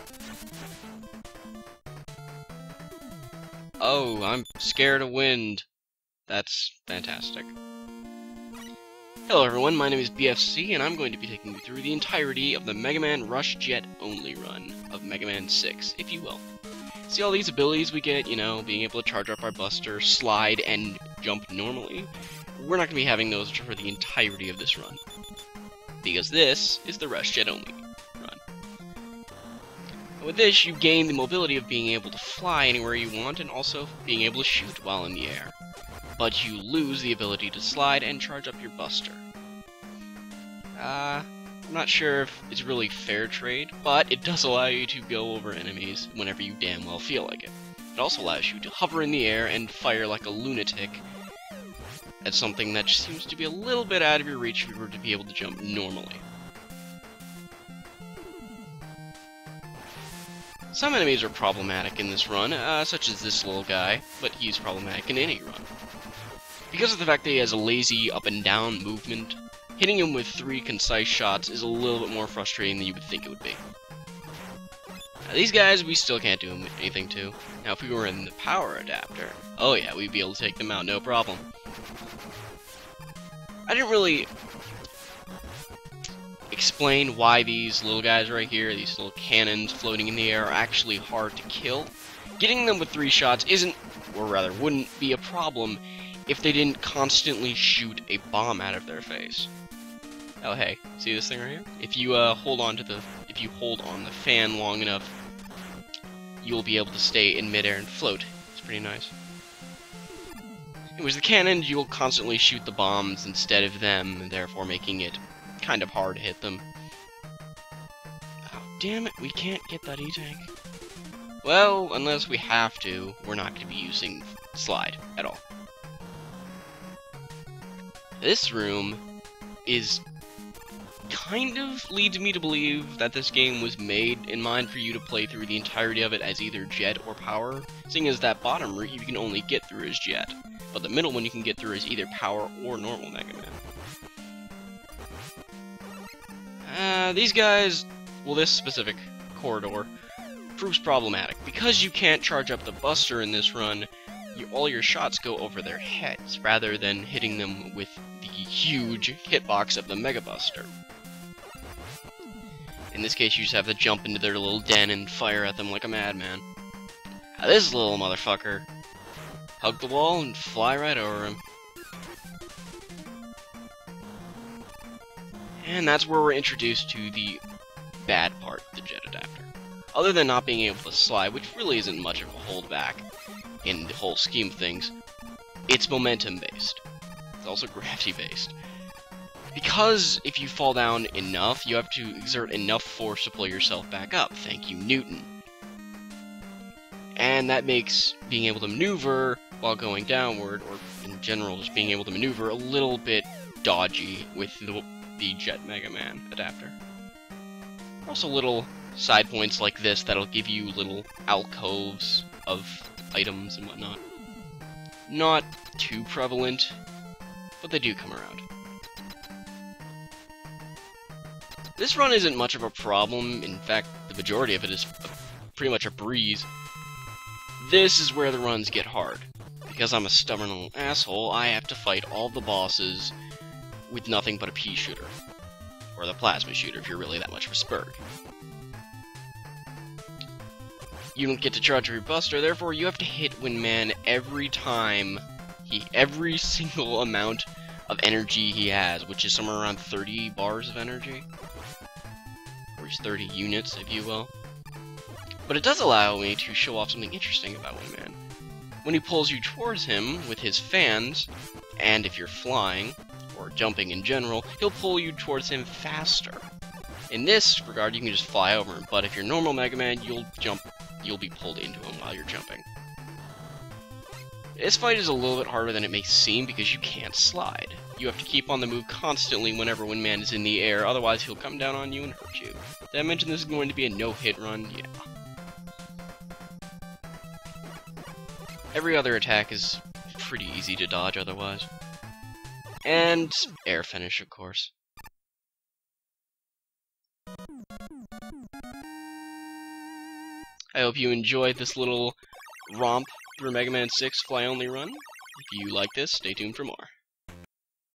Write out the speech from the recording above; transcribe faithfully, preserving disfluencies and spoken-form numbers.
Oh, I'm scared of wind. That's fantastic. Hello everyone, my name is B F C, and I'm going to be taking you through the entirety of the Mega Man Rush Jet only run of Mega Man six, if you will. See all these abilities we get, you know, being able to charge up our Buster, slide, and jump normally? We're not going to be having those for the entirety of this run, because this is the Rush Jet only run. With this, you gain the mobility of being able to fly anywhere you want, and also being able to shoot while in the air. But you lose the ability to slide and charge up your Buster. Uh, I'm not sure if it's really fair trade, but it does allow you to go over enemies whenever you damn well feel like it. It also allows you to hover in the air and fire like a lunatic at something that just seems to be a little bit out of your reach if you were to be able to jump normally. Some enemies are problematic in this run, uh, such as this little guy, but he's problematic in any run. Because of the fact that he has a lazy up and down movement, hitting him with three concise shots is a little bit more frustrating than you would think it would be. Now, these guys, we still can't do anything to. Now, if we were in the power adapter, oh yeah, we'd be able to take them out, no problem. I didn't really explain why these little guys right here, these little cannons floating in the air, are actually hard to kill. Getting them with three shots isn't, or rather wouldn't be a problem if they didn't constantly shoot a bomb out of their face. Oh hey, see this thing right here? If you uh, hold on to the, if you hold on the fan long enough, you'll be able to stay in midair and float. It's pretty nice. Anyways, the cannons, you'll constantly shoot the bombs instead of them, and therefore making it kind of hard to hit them. Oh, damn it, we can't get that E-Tank. Well, unless we have to, we're not going to be using slide at all. This room is kind of leads me to believe that this game was made in mind for you to play through the entirety of it as either Jet or Power, seeing as that bottom route you can only get through as Jet, but the middle one you can get through as either Power or normal Mega Man. Uh, these guys, well, this specific corridor proves problematic. Because you can't charge up the Buster in this run, you, all your shots go over their heads, rather than hitting them with the huge hitbox of the Mega Buster. In this case, you just have to jump into their little den and fire at them like a madman. Now this little motherfucker, hug the wall and fly right over him. And that's where we're introduced to the bad part of the Jet Adaptor. Other than not being able to slide, which really isn't much of a holdback in the whole scheme of things, it's momentum-based. It's also gravity-based. Because if you fall down enough, you have to exert enough force to pull yourself back up. Thank you, Newton. And that makes being able to maneuver while going downward, or in general just being able to maneuver, a little bit dodgy with the, the Jet Mega Man adapter. Also little side points like this that'll give you little alcoves of items and whatnot. Not too prevalent, but they do come around. This run isn't much of a problem. In fact, the majority of it is pretty much a breeze. This is where the runs get hard. Because I'm a stubborn little asshole, I have to fight all the bosses with nothing but a pea shooter. Or the plasma shooter, if you're really that much of a spurg. You don't get to charge your Buster, therefore you have to hit Windman every time, he, every single amount of energy he has, which is somewhere around thirty bars of energy. Or thirty units, if you will. But it does allow me to show off something interesting about Windman. When he pulls you towards him with his fans, and if you're flying, or jumping in general, he'll pull you towards him faster. In this regard, you can just fly over him, but if you're normal Mega Man, you'll jump, you'll be pulled into him while you're jumping. This fight is a little bit harder than it may seem because you can't slide. You have to keep on the move constantly whenever Windman is in the air, otherwise he'll come down on you and hurt you. Did I mention this is going to be a no-hit run? Yeah. Every other attack is pretty easy to dodge otherwise. And air finish, of course. I hope you enjoyed this little romp through Mega Man six Fly Only Run. If you like this, stay tuned for more.